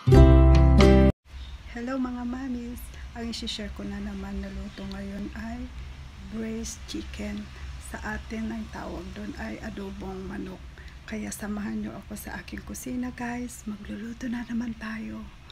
Hello mga mamis! Ang isi-share ko na naman na luto ngayon ay braised chicken. Sa atin ang tawag doon ay adobong manok. Kaya samahan nyo ako sa aking kusina guys. Magluluto na naman tayo.